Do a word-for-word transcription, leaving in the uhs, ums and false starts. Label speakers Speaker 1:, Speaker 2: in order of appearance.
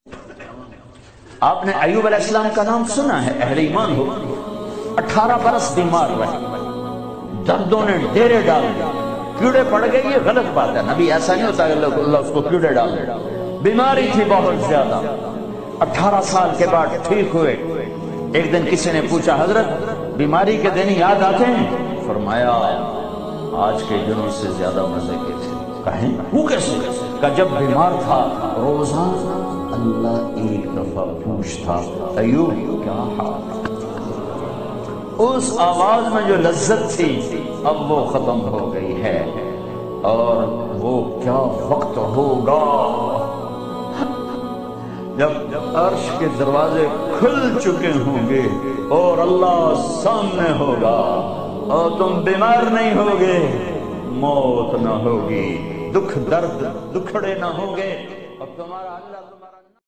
Speaker 1: آپ نے ایوب علیہ السلام کا نام سنا ہے، اہل ایمان ہو، اٹھارہ برس بیمار رہے، دردوں نے ڈیرے ڈال دیے، کیڑے پڑ گئے، یہ غلط بات ہے، نبی ایسا نہیں ہوتا کہ اللہ اس کو کیڑے ڈال دے، بیماری تھی بہت زیادہ، اٹھارہ سال کے بعد ٹھیک ہوئے۔ ایک دن کسی نے پوچھا حضرت بیماری کے دن یاد آتے ہیں؟ فرمایا آج کے دنوں سے زیادہ مزے کے تھے۔ کہیں وہ کیسے؟ کہ جب بیمار تھا روزانہ اللہ ایک دفعہ پوچھتا ایوب کیا حال؟ اس آواز میں جو لذت تھی اب وہ ختم ہو گئی ہے، اور وہ کیا وقت ہوگا جب عرش کے دروازے کھل چکے ہوں گے اور اللہ سامنے ہوگا اور تم بیمار نہیں ہوگے، موت نہ ہوگی، دکھ درد دکھڑے نہ ہوں گے، اور تمہارا اللہ